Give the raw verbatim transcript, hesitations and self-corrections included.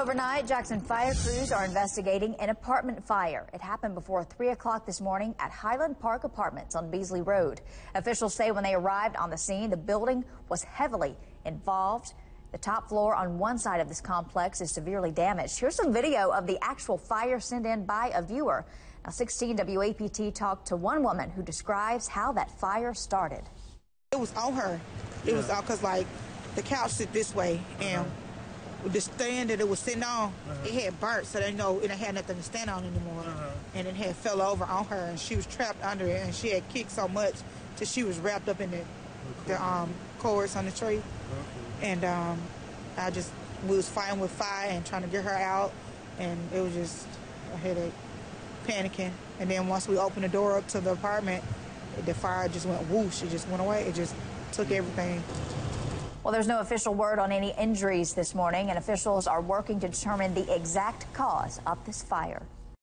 Overnight, Jackson fire crews are investigating an apartment fire. It happened before three o'clock this morning at Highland Park Apartments on Beasley Road. Officials say when they arrived on the scene, the building was heavily involved. The top floor on one side of this complex is severely damaged. Here's some video of the actual fire sent in by a viewer. Now, sixteen W A P T talked to one woman who describes how that fire started. It was on her. It yeah. was all because, like, the couch sit this way, and uh-huh. the stand that it was sitting on, uh-huh. it had burnt, so they know it had nothing to stand on anymore. Uh-huh. And it had fell over on her, and she was trapped under it, and she had kicked so much that she was wrapped up in the, the um, cords on the tree. Okay. And um, I just, we was fighting with fire and trying to get her out, and it was just a headache, panicking. And then once we opened the door up to the apartment, the fire just went whoosh. It just went away. It just took everything. Well, there's no official word on any injuries this morning, and officials are working to determine the exact cause of this fire.